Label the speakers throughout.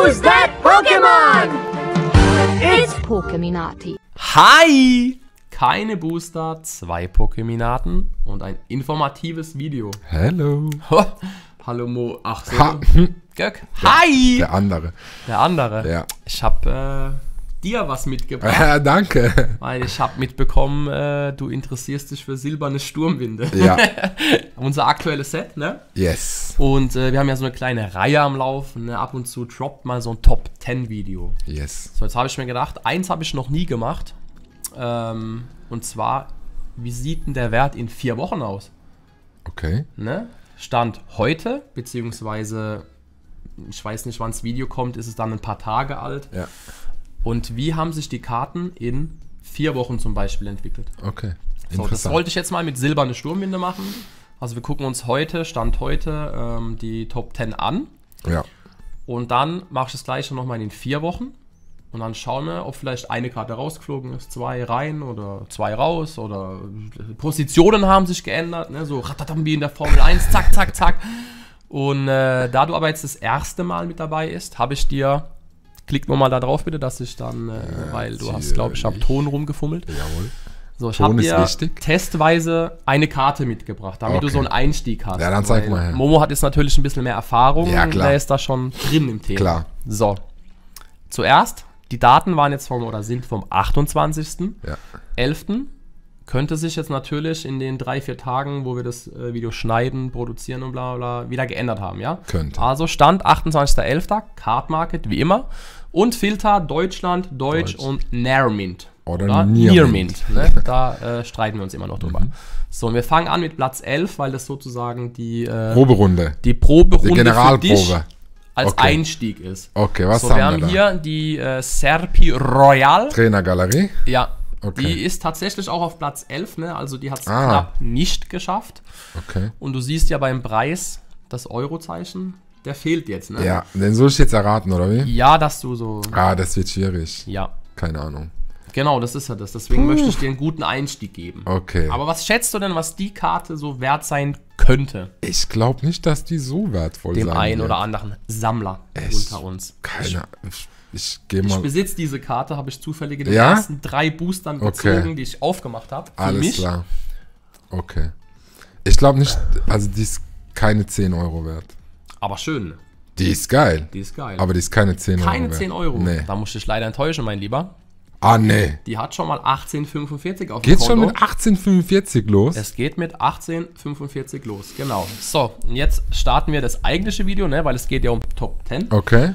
Speaker 1: Who's that Pokémon?
Speaker 2: It's Pokéminati.
Speaker 3: Hi! Keine Booster, 2 Pokéminaten und ein informatives Video.
Speaker 4: Hello.
Speaker 3: Hallo Mo. Ach so. Göck.
Speaker 4: Ja,
Speaker 3: Hi!
Speaker 4: der andere.
Speaker 3: Der andere.
Speaker 4: Ja.
Speaker 3: Ich habe dir was mitgebracht.
Speaker 4: Danke.
Speaker 3: Weil ich habe mitbekommen, du interessierst dich für silberne Sturmwinde.
Speaker 4: Ja.
Speaker 3: Unser aktuelles Set, ne?
Speaker 4: Yes.
Speaker 3: Und wir haben ja so eine kleine Reihe am Laufen, ne? Ab und zu droppt mal so ein Top 10 Video.
Speaker 4: Yes.
Speaker 3: So, jetzt habe ich mir gedacht, eins habe ich noch nie gemacht. Und zwar, wie sieht denn der Wert in 4 Wochen aus?
Speaker 4: Okay.
Speaker 3: Ne? Stand heute, beziehungsweise, ich weiß nicht, wann das Video kommt, ist es dann ein paar Tage alt.
Speaker 4: Ja.
Speaker 3: Und wie haben sich die Karten in 4 Wochen zum Beispiel entwickelt?
Speaker 4: Okay.
Speaker 3: So, das wollte ich jetzt mal mit silberne Sturmwinde machen. Also wir gucken uns heute, Stand heute, die Top 10 an.
Speaker 4: Ja.
Speaker 3: Und dann mache ich das gleiche nochmal in 4 Wochen. Und dann schauen wir, ob vielleicht eine Karte rausgeflogen ist, 2 rein oder 2 raus oder Positionen haben sich geändert, ne? So ratatam wie in der Formel 1, zack, zack, zack. Und da du aber jetzt das erste Mal mit dabei bist, habe ich dir, klick nur mal da drauf bitte, dass ich dann, weil du hast, glaube ich, am Ton rumgefummelt.
Speaker 4: Jawohl.
Speaker 3: So, ich habe
Speaker 4: Ton ist
Speaker 3: dir
Speaker 4: wichtig.
Speaker 3: testweise eine Karte mitgebracht, damit du so einen Einstieg hast.
Speaker 4: Ja, dann zeig
Speaker 3: Weil
Speaker 4: mal her.
Speaker 3: Momo hat jetzt natürlich ein bisschen mehr Erfahrung,
Speaker 4: Ja, klar.
Speaker 3: der ist da schon drin im Thema.
Speaker 4: Klar.
Speaker 3: So, zuerst, die Daten waren jetzt sind vom 28.11.
Speaker 4: Ja.
Speaker 3: Könnte sich jetzt natürlich in den 3-4 Tagen, wo wir das Video schneiden, produzieren und bla bla, wieder geändert haben, ja?
Speaker 4: Könnte.
Speaker 3: Also Stand 28.11. Card Market, wie immer. Und Filter Deutschland, Deutsch und Nearmint.
Speaker 4: Oder Nearmint.
Speaker 3: Ne? Da streiten wir uns immer noch drüber. So, und wir fangen an mit Platz 11, weil das sozusagen die
Speaker 4: Proberunde.
Speaker 3: die Proberunde
Speaker 4: Die Generalprobe.
Speaker 3: für dich als
Speaker 4: Okay.
Speaker 3: Einstieg ist.
Speaker 4: Okay, was
Speaker 3: So, wir
Speaker 4: haben
Speaker 3: haben
Speaker 4: wir da?
Speaker 3: hier die Serpi Royal.
Speaker 4: Trainergalerie.
Speaker 3: Ja,
Speaker 4: Okay.
Speaker 3: die ist tatsächlich auch auf Platz 11, ne? Also die hat es
Speaker 4: Ah.
Speaker 3: knapp nicht geschafft.
Speaker 4: Okay.
Speaker 3: Und du siehst ja beim Preis das Eurozeichen, der fehlt jetzt, ne?
Speaker 4: Ja, den soll ich jetzt erraten, oder wie?
Speaker 3: Ja, dass du so...
Speaker 4: Ah, das wird schwierig.
Speaker 3: Ja,
Speaker 4: Keine Ahnung.
Speaker 3: genau, das ist ja das. Deswegen möchte ich dir einen guten Einstieg geben.
Speaker 4: Okay.
Speaker 3: Aber was schätzt du denn, was die Karte so wert sein könnte?
Speaker 4: Ich glaube nicht, dass die so wertvoll
Speaker 3: Dem
Speaker 4: sein
Speaker 3: einen
Speaker 4: wird.
Speaker 3: oder anderen Sammler
Speaker 4: Echt?
Speaker 3: unter uns.
Speaker 4: Ich gehe
Speaker 3: Ich
Speaker 4: mal.
Speaker 3: besitze diese Karte, habe ich zufällig in den
Speaker 4: Ja?
Speaker 3: ersten 3 Boostern
Speaker 4: Okay.
Speaker 3: gezogen, die ich aufgemacht habe. Für
Speaker 4: Alles
Speaker 3: mich.
Speaker 4: klar. Okay. Ich glaube nicht, also die ist keine 10 Euro wert.
Speaker 3: Aber schön,
Speaker 4: Die ist geil.
Speaker 3: die ist geil.
Speaker 4: Aber die ist keine 10 Euro
Speaker 3: Keine
Speaker 4: wert.
Speaker 3: 10 Euro.
Speaker 4: Nee.
Speaker 3: Da musste ich leider enttäuschen, mein Lieber.
Speaker 4: Ah, nee.
Speaker 3: Die hat schon mal 18,45 auf dem
Speaker 4: Geht's schon
Speaker 3: Konto.
Speaker 4: mit 18,45 los?
Speaker 3: Es geht mit 18,45 los, genau. So, und jetzt starten wir das eigentliche Video, ne, weil es geht ja um Top 10.
Speaker 4: Okay.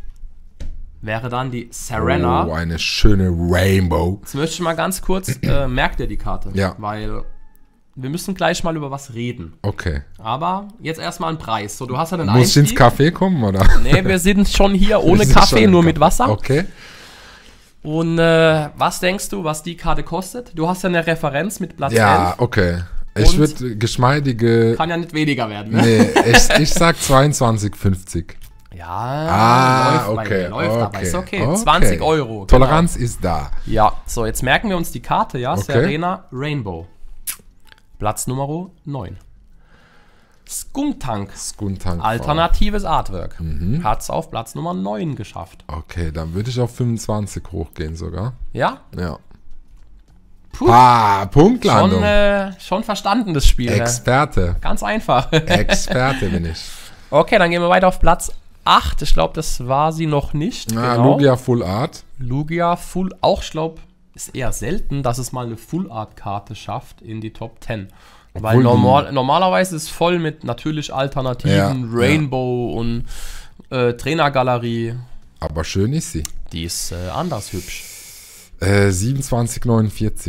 Speaker 3: Wäre dann die Serena.
Speaker 4: Oh, eine schöne Rainbow.
Speaker 3: Jetzt möchte ich mal ganz kurz, merkt ihr die Karte?
Speaker 4: Ja.
Speaker 3: Weil wir müssen gleich mal über was reden.
Speaker 4: Okay.
Speaker 3: Aber jetzt erstmal ein Preis. So, du hast ja den
Speaker 4: Muss ich ins
Speaker 3: Einstieg.
Speaker 4: Café kommen, oder?
Speaker 3: Nee, wir sind schon hier ohne
Speaker 4: Wir sind
Speaker 3: Kaffee,
Speaker 4: schon
Speaker 3: nur
Speaker 4: im
Speaker 3: mit
Speaker 4: Café.
Speaker 3: Wasser.
Speaker 4: Okay.
Speaker 3: Und was denkst du, was die Karte kostet? Du hast ja eine Referenz mit Platz
Speaker 4: Ja,
Speaker 3: 11.
Speaker 4: okay. Ich
Speaker 3: Und?
Speaker 4: würde geschmeidige.
Speaker 3: Kann ja nicht weniger werden, ne?
Speaker 4: Nee, ich sag 22,50.
Speaker 3: Ja, läuft bei
Speaker 4: okay.
Speaker 3: dir, läuft dabei. Ist okay.
Speaker 4: okay.
Speaker 3: 20 Euro.
Speaker 4: Toleranz ist da.
Speaker 3: Genau. Ja, so, jetzt merken wir uns die Karte, ja?
Speaker 4: Okay.
Speaker 3: Serena Rainbow. Platz Nummer 9. Skuntank.
Speaker 4: Skuntank.
Speaker 3: Alternatives Artwork. Hat es auf Platz Nummer 9 geschafft.
Speaker 4: Okay, dann würde ich auf 25 hochgehen sogar.
Speaker 3: Ja?
Speaker 4: Ja.
Speaker 3: Puh.
Speaker 4: Punktlandung.
Speaker 3: Schon verstanden, das Spiel. Ne?
Speaker 4: Experte.
Speaker 3: Ganz einfach.
Speaker 4: Experte bin ich.
Speaker 3: Okay, dann gehen wir weiter auf Platz 8. Ich glaube, das war sie noch nicht.
Speaker 4: Lugia Full Art.
Speaker 3: Lugia Full, auch ich glaube, ist eher selten, dass es mal eine Full Art Karte schafft in die Top 10. Weil normalerweise ist es voll mit natürlich Alternativen,
Speaker 4: Ja,
Speaker 3: Rainbow und Trainergalerie.
Speaker 4: Aber schön ist sie.
Speaker 3: Die ist anders hübsch.
Speaker 4: 27,49.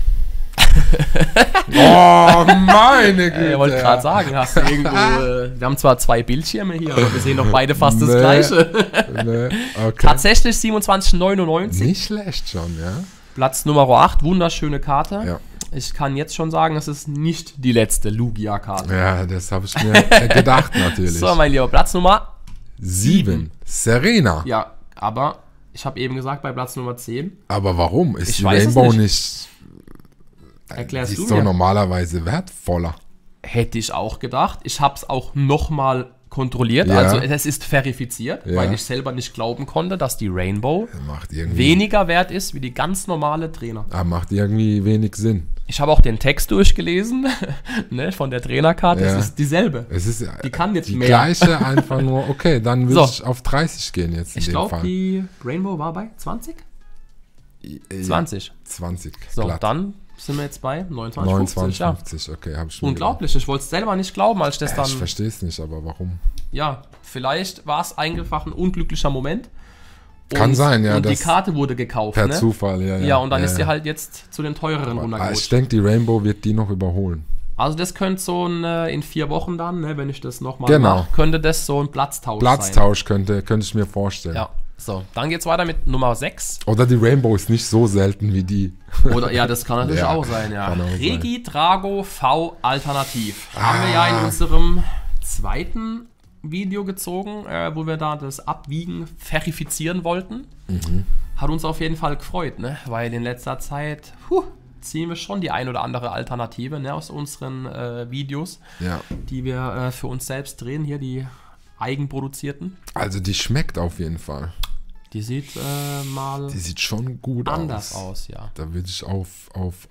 Speaker 4: Oh, meine Güte.
Speaker 3: Ich wollte gerade sagen, hast du irgendwo. Wir haben zwar 2 Bildschirme hier, aber wir sehen doch beide fast das Gleiche.
Speaker 4: Nee, okay.
Speaker 3: Tatsächlich 27,99.
Speaker 4: Nicht schlecht schon, ja.
Speaker 3: Platz Nummer 8, wunderschöne Karte.
Speaker 4: Ja.
Speaker 3: Ich kann jetzt schon sagen, es ist nicht die letzte Lugia-Karte.
Speaker 4: Ja, das habe ich mir gedacht natürlich.
Speaker 3: So, mein Lieber, Platz Nummer
Speaker 4: 7. Serena.
Speaker 3: Ja, aber ich habe eben gesagt, bei Platz Nummer 10.
Speaker 4: Aber warum? Ist
Speaker 3: Ich
Speaker 4: die
Speaker 3: weiß es
Speaker 4: Rainbow
Speaker 3: nicht.
Speaker 4: nicht.
Speaker 3: Erklärst
Speaker 4: Die
Speaker 3: du
Speaker 4: ist doch
Speaker 3: mir?
Speaker 4: normalerweise wertvoller.
Speaker 3: Hätte ich auch gedacht. Ich habe es auch nochmal kontrolliert,
Speaker 4: Ja.
Speaker 3: also es ist verifiziert,
Speaker 4: Ja.
Speaker 3: weil ich selber nicht glauben konnte, dass die Rainbow
Speaker 4: Macht irgendwie,
Speaker 3: weniger wert ist wie die ganz normale Trainer.
Speaker 4: macht irgendwie wenig Sinn.
Speaker 3: Ich habe auch den Text durchgelesen, ne, von der Trainerkarte,
Speaker 4: Ja.
Speaker 3: es ist dieselbe.
Speaker 4: Es ist
Speaker 3: Die kann jetzt
Speaker 4: die
Speaker 3: mehr.
Speaker 4: gleiche, einfach nur, okay, dann würde
Speaker 3: So.
Speaker 4: ich auf 30 gehen jetzt in
Speaker 3: Ich
Speaker 4: dem
Speaker 3: glaube,
Speaker 4: Fall.
Speaker 3: die Rainbow war bei 20?
Speaker 4: Ja,
Speaker 3: 20.
Speaker 4: 20,
Speaker 3: So,
Speaker 4: glatt.
Speaker 3: dann sind wir jetzt bei 29,50.
Speaker 4: 29,
Speaker 3: Ja.
Speaker 4: 50, okay, habe ich mir
Speaker 3: Unglaublich, ich wollte es selber nicht glauben, als ich das
Speaker 4: gedacht. Ich
Speaker 3: dann...
Speaker 4: verstehe es nicht, aber warum?
Speaker 3: Ja, vielleicht war es einfach ein unglücklicher Moment.
Speaker 4: Kann sein, ja,
Speaker 3: Und die
Speaker 4: das-
Speaker 3: Karte wurde gekauft,
Speaker 4: Per
Speaker 3: ne?
Speaker 4: Zufall, ja.
Speaker 3: Ja, und dann ist
Speaker 4: ja.
Speaker 3: die halt jetzt zu den teureren
Speaker 4: Ich
Speaker 3: runtergerutscht.
Speaker 4: denke, die Rainbow wird die noch überholen.
Speaker 3: Also das könnte so ein, in 4 Wochen dann, ne, wenn ich das nochmal
Speaker 4: Genau.
Speaker 3: mache, könnte das so ein Platztausch sein.
Speaker 4: Platztausch könnte ich mir vorstellen.
Speaker 3: Ja, so. Dann geht's weiter mit Nummer 6.
Speaker 4: Oder die Rainbow ist nicht so selten wie die.
Speaker 3: Oder, ja, das kann natürlich
Speaker 4: Ja,
Speaker 3: auch sein, ja.
Speaker 4: kann auch sein.
Speaker 3: Regi Drago V Alternativ. Haben wir ja in unserem zweiten Video gezogen, wo wir da das Abwiegen verifizieren wollten. Hat uns auf jeden Fall gefreut, ne? Weil in letzter Zeit ziehen wir schon die ein oder andere Alternative, ne, aus unseren Videos,
Speaker 4: Ja.
Speaker 3: die wir für uns selbst drehen, hier die eigenproduzierten.
Speaker 4: Also die schmeckt auf jeden Fall.
Speaker 3: Die sieht mal
Speaker 4: Die sieht schon gut
Speaker 3: anders aus, ja.
Speaker 4: Da würde ich auf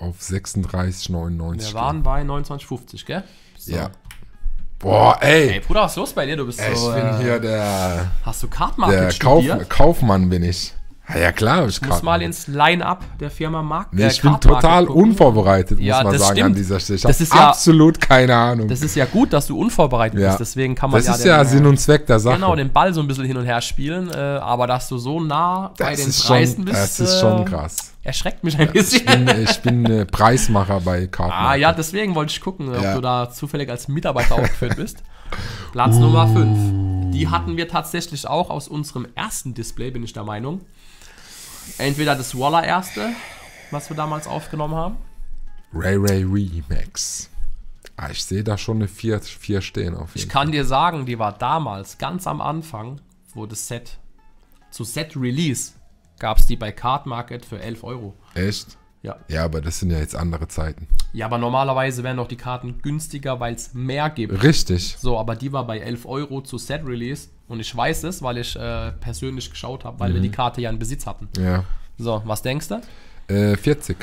Speaker 4: 36,99
Speaker 3: Wir waren bei 29,50, gell? So.
Speaker 4: Ja. Boah,
Speaker 3: Ey,
Speaker 4: ey.
Speaker 3: Bruder, was ist los bei dir? Du bist
Speaker 4: Ich
Speaker 3: so.
Speaker 4: bin hier der
Speaker 3: Hast du Card Market
Speaker 4: Kauf,
Speaker 3: studiert?
Speaker 4: Kaufmann bin ich. Ja klar, hab ich
Speaker 3: Muss mal ins Line-Up der Firma Markt.
Speaker 4: Nee, ich bin total unvorbereitet, muss
Speaker 3: Ja,
Speaker 4: man
Speaker 3: das
Speaker 4: sagen, an
Speaker 3: stimmt.
Speaker 4: dieser Stelle. Ich
Speaker 3: Das
Speaker 4: habe
Speaker 3: ist ja-
Speaker 4: absolut keine Ahnung.
Speaker 3: Das ist ja gut, dass du unvorbereitet
Speaker 4: Ja.
Speaker 3: bist. Deswegen kann man
Speaker 4: Das ist
Speaker 3: den,
Speaker 4: ja Sinn und Zweck der Sache.
Speaker 3: genau, den Ball so ein bisschen hin und her spielen. Aber dass du so nah bei
Speaker 4: das
Speaker 3: den
Speaker 4: ist
Speaker 3: Preisen
Speaker 4: schon,
Speaker 3: bist,
Speaker 4: das ist schon krass.
Speaker 3: erschreckt mich ein bisschen.
Speaker 4: Ich bin Preismacher bei Karten.
Speaker 3: Ah ja, deswegen wollte ich gucken, ob
Speaker 4: Ja.
Speaker 3: du da zufällig als Mitarbeiter aufgeführt bist. Platz Nummer 5. Die hatten wir tatsächlich auch aus unserem ersten Display, bin ich der Meinung. Entweder das allererste, was wir damals aufgenommen haben.
Speaker 4: Ray Remax. Ah, ich sehe da schon eine 4 stehen auf jeden
Speaker 3: Ich kann dir sagen, die war damals ganz am Anfang, wo das Set zu Set Release gab es die bei Card Market für 11 Euro.
Speaker 4: Fall. Echt?
Speaker 3: Ja.
Speaker 4: Ja, aber das sind ja jetzt andere Zeiten.
Speaker 3: Ja, aber normalerweise wären doch die Karten günstiger, weil es mehr gibt.
Speaker 4: Richtig.
Speaker 3: So, aber die war bei 11 Euro zu Set Release und ich weiß es, weil ich persönlich geschaut habe, weil wir die Karte ja in Besitz hatten.
Speaker 4: Ja.
Speaker 3: So, was denkst du?
Speaker 4: 40.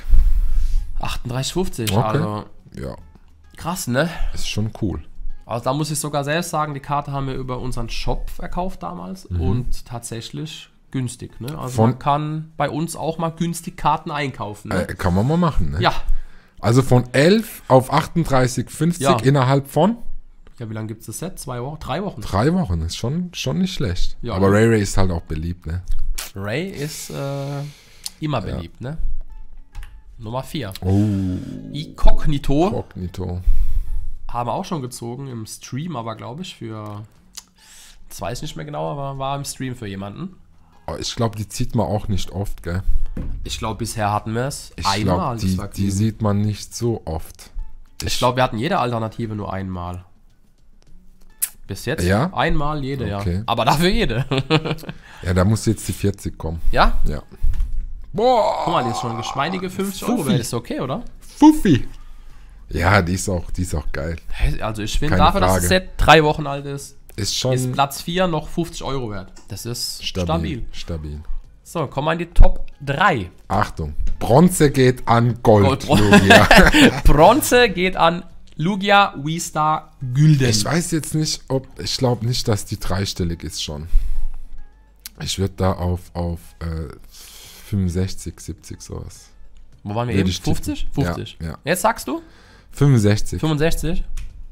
Speaker 3: 38,50.
Speaker 4: Okay.
Speaker 3: Also
Speaker 4: Ja,
Speaker 3: krass, ne?
Speaker 4: ist schon cool.
Speaker 3: Also da muss ich sogar selbst sagen, die Karte haben wir über unseren Shop verkauft damals und tatsächlich günstig, ne? Also man kann bei uns auch mal günstig Karten einkaufen, ne?
Speaker 4: Kann man mal machen, ne?
Speaker 3: Ja.
Speaker 4: Also von 11 auf 38,50
Speaker 3: Ja.
Speaker 4: innerhalb von
Speaker 3: Ja, wie lange gibt es das Set? 2 Wochen? 3 Wochen?
Speaker 4: 3 Wochen. Ist schon nicht schlecht.
Speaker 3: Ja,
Speaker 4: aber
Speaker 3: ne?
Speaker 4: Ray ist halt auch beliebt, ne?
Speaker 3: Ray ist immer beliebt, ne? Nummer 4.
Speaker 4: Oh,
Speaker 3: Incognito.
Speaker 4: Cognito.
Speaker 3: Haben wir auch schon gezogen im Stream, aber glaube ich für, das weiß ich nicht mehr genau, aber war im Stream für jemanden.
Speaker 4: Oh, ich glaube, die zieht man auch nicht oft, gell?
Speaker 3: Ich glaube, bisher hatten wir es
Speaker 4: Ich
Speaker 3: einmal.
Speaker 4: glaube,
Speaker 3: das
Speaker 4: die sieht man nicht so oft.
Speaker 3: Ich glaube, wir hatten jede Alternative nur einmal. Bis jetzt?
Speaker 4: Ja?
Speaker 3: Einmal jede,
Speaker 4: Okay.
Speaker 3: ja. Aber dafür jede.
Speaker 4: Ja, da muss jetzt die 40 kommen.
Speaker 3: Ja?
Speaker 4: Ja. Boah,
Speaker 3: Guck mal, die ist schon geschmeidige 50 Euro.
Speaker 4: Fuffi.
Speaker 3: Das ist okay, oder?
Speaker 4: Fuffi. Ja, die ist auch geil.
Speaker 3: Hä, also ich finde
Speaker 4: Keine
Speaker 3: dafür, dass das
Speaker 4: Frage.
Speaker 3: Set 3 Wochen alt ist
Speaker 4: Ist schon
Speaker 3: Platz 4 noch 50 Euro wert. Das ist stabil.
Speaker 4: Stabil.
Speaker 3: So, kommen wir in die Top 3.
Speaker 4: Achtung, Bronze geht an Gold.
Speaker 3: Gold.
Speaker 4: Lugia.
Speaker 3: Bronze geht an Lugia V-Star Gülden.
Speaker 4: Ich weiß jetzt nicht, ich glaube nicht, dass die dreistellig ist schon. Ich würde da auf 65, 70 sowas.
Speaker 3: Wo waren wir
Speaker 4: Würde
Speaker 3: eben?
Speaker 4: ich tippen.
Speaker 3: 50? 50.
Speaker 4: Ja, ja.
Speaker 3: Jetzt sagst du?
Speaker 4: 65.
Speaker 3: 65?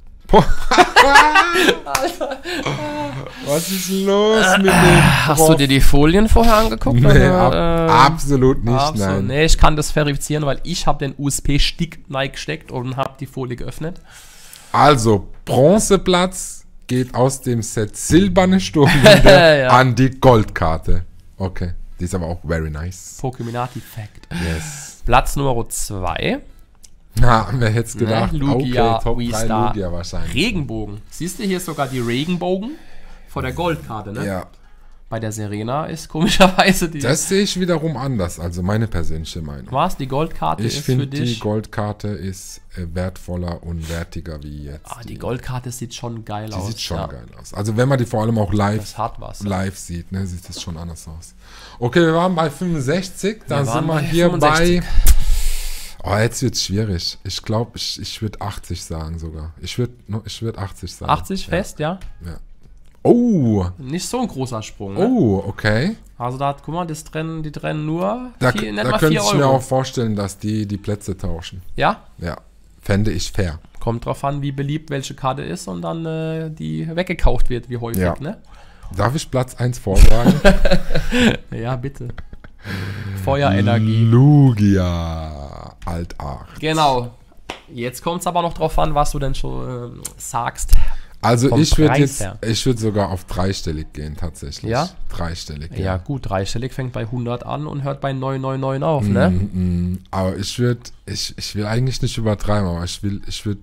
Speaker 4: Was ist los mit dem
Speaker 3: Hast du dir die Folien vorher angeguckt?
Speaker 4: Nee,
Speaker 3: oder,
Speaker 4: absolut nicht,
Speaker 3: absolut.
Speaker 4: nein.
Speaker 3: Nee, ich kann das verifizieren, weil ich habe den USB-Stick reingesteckt und habe die Folie geöffnet.
Speaker 4: Also, Bronzeplatz geht aus dem Set silberne Sturmwinde
Speaker 3: Ja.
Speaker 4: an die Goldkarte. Okay, die ist aber auch very nice.
Speaker 3: Pokeminati Fact.
Speaker 4: Yes.
Speaker 3: Platz Nummer 2.
Speaker 4: Na, wer hätte es gedacht?
Speaker 3: Lugia,
Speaker 4: okay, Top 3
Speaker 3: V-Star.
Speaker 4: Lugia wahrscheinlich.
Speaker 3: Regenbogen. Siehst du hier sogar die Regenbogen vor der Goldkarte, ne?
Speaker 4: Ja.
Speaker 3: Bei der Serena ist komischerweise die...
Speaker 4: Das sehe ich wiederum anders, also meine persönliche Meinung.
Speaker 3: Was? Die Goldkarte
Speaker 4: Ich
Speaker 3: ist für
Speaker 4: finde,
Speaker 3: dich...
Speaker 4: die Goldkarte ist wertvoller und wertiger wie jetzt.
Speaker 3: die Goldkarte sieht schon geil aus.
Speaker 4: Die sieht schon geil aus. Also wenn man die vor allem auch
Speaker 3: Das hat was.
Speaker 4: live sieht, ne, sieht das schon anders aus. Okay, wir waren bei 65, dann
Speaker 3: Wir
Speaker 4: sind wir
Speaker 3: waren bei
Speaker 4: hier
Speaker 3: 65.
Speaker 4: bei... Oh, jetzt wird es schwierig. Ich glaube, ich würde 80 sagen sogar. Ich würd 80 sagen.
Speaker 3: 80 fest, ja?
Speaker 4: Ja. Oh,
Speaker 3: Nicht so ein großer Sprung, ne?
Speaker 4: oh, okay.
Speaker 3: Also da hat, guck mal, die trennen nur
Speaker 4: Da,
Speaker 3: nicht
Speaker 4: da
Speaker 3: mal
Speaker 4: könnte
Speaker 3: 4
Speaker 4: ich mir
Speaker 3: Euro.
Speaker 4: auch vorstellen, dass die Plätze tauschen.
Speaker 3: Ja?
Speaker 4: Ja, fände ich fair.
Speaker 3: Kommt drauf an, wie beliebt welche Karte ist und dann die weggekauft wird, wie häufig,
Speaker 4: Ja.
Speaker 3: ne?
Speaker 4: Darf ich Platz 1 vorsagen?
Speaker 3: Ja, bitte. Feuerenergie.
Speaker 4: Lugia Alt 8.
Speaker 3: Genau. Jetzt kommt es aber noch drauf an, was du denn schon sagst.
Speaker 4: Also
Speaker 3: Vom
Speaker 4: ich würde
Speaker 3: Preis
Speaker 4: jetzt,
Speaker 3: her.
Speaker 4: ich würde sogar auf dreistellig gehen tatsächlich.
Speaker 3: Ja?
Speaker 4: Dreistellig,
Speaker 3: Ja, gut, dreistellig fängt bei 100 an und hört bei 999 auf, ne?
Speaker 4: Aber ich will eigentlich nicht übertreiben, aber ich würde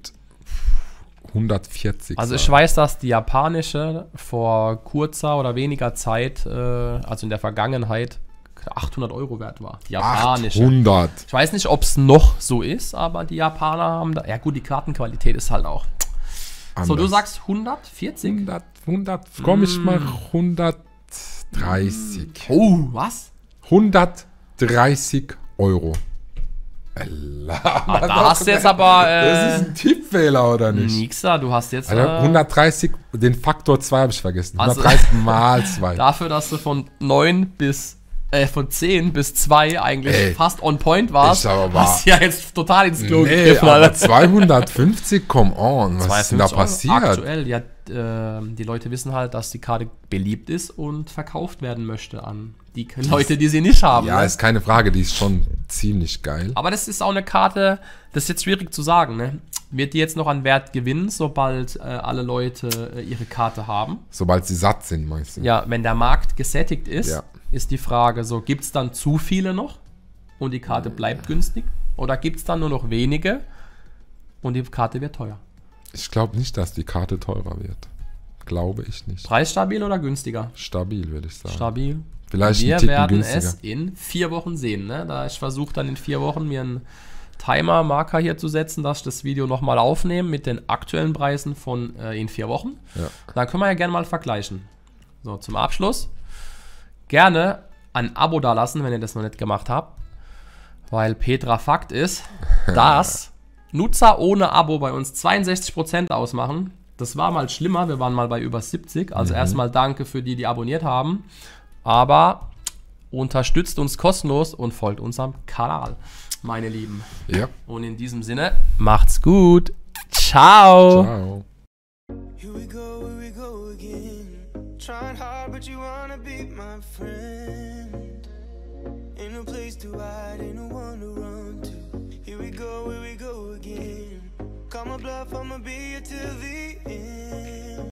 Speaker 4: 140
Speaker 3: Also
Speaker 4: sagen.
Speaker 3: ich weiß, dass die japanische vor kurzer oder weniger Zeit, also in der Vergangenheit, 800 Euro wert war. Die japanische.
Speaker 4: 800.
Speaker 3: Ich weiß nicht, ob es noch so ist, aber die Japaner haben da... Ja gut, die Kartenqualität ist halt auch... So, du
Speaker 4: Anders.
Speaker 3: sagst 140?
Speaker 4: 100, komm, ich mach 130.
Speaker 3: Oh, was?
Speaker 4: 130 Euro.
Speaker 3: Da hast du jetzt aber...
Speaker 4: Das ist ein Tippfehler, oder nicht?
Speaker 3: Nixer, du hast jetzt...
Speaker 4: Also 130, den Faktor 2 habe ich vergessen.
Speaker 3: Also-
Speaker 4: 130 mal 2.
Speaker 3: dafür, dass du von 10 bis 2 eigentlich
Speaker 4: Ey,
Speaker 3: fast on point warst,
Speaker 4: ist aber
Speaker 3: hast du ja jetzt total ins Klo
Speaker 4: Nee,
Speaker 3: gegriffen,
Speaker 4: aber
Speaker 3: Alter.
Speaker 4: 250, come on. Was ist denn da
Speaker 3: 250 Euro
Speaker 4: passiert?
Speaker 3: Aktuell, ja, die Leute wissen halt, dass die Karte beliebt ist und verkauft werden möchte an die Leute, die sie nicht haben.
Speaker 4: Ja,
Speaker 3: ne?
Speaker 4: ist keine Frage, die ist schon ziemlich geil.
Speaker 3: Aber das ist auch eine Karte, das ist jetzt schwierig zu sagen, ne? Wird die jetzt noch an Wert gewinnen, sobald alle Leute ihre Karte haben?
Speaker 4: Sobald sie satt sind, meinst du?
Speaker 3: Ja, wenn der Markt gesättigt ist,
Speaker 4: Ja.
Speaker 3: ist die Frage so, gibt es dann zu viele noch und die Karte bleibt günstig? Oder gibt es dann nur noch wenige und die Karte wird teuer?
Speaker 4: Ich glaube nicht, dass die Karte teurer wird. Glaube ich nicht.
Speaker 3: Preisstabil oder günstiger?
Speaker 4: Stabil, würde ich sagen.
Speaker 3: Stabil.
Speaker 4: Vielleicht ein
Speaker 3: Wir
Speaker 4: Ticken
Speaker 3: werden
Speaker 4: günstiger.
Speaker 3: es in 4 Wochen sehen. Ne? Da ich versuche dann in 4 Wochen mir einen Timer-Marker hier zu setzen, dass ich das Video nochmal aufnehme mit den aktuellen Preisen von in 4 Wochen.
Speaker 4: Ja.
Speaker 3: Dann können wir ja gerne mal vergleichen. So, zum Abschluss. Gerne ein Abo dalassen, wenn ihr das noch nicht gemacht habt. Weil Petra Fakt ist, dass Nutzer ohne Abo bei uns 62% ausmachen. Das war mal schlimmer, wir waren mal bei über 70. Also erstmal danke für die, die abonniert haben. Aber unterstützt uns kostenlos und folgt unserem Kanal, meine Lieben.
Speaker 4: Ja.
Speaker 3: Und in diesem Sinne, macht's gut. Ciao.
Speaker 4: Ciao.
Speaker 1: Here we go again. Trying hard, but you wanna be my friend. Ain't no place to hide, ain't no one to run to. Here we go again. Call my bluff, I'ma be here till the end.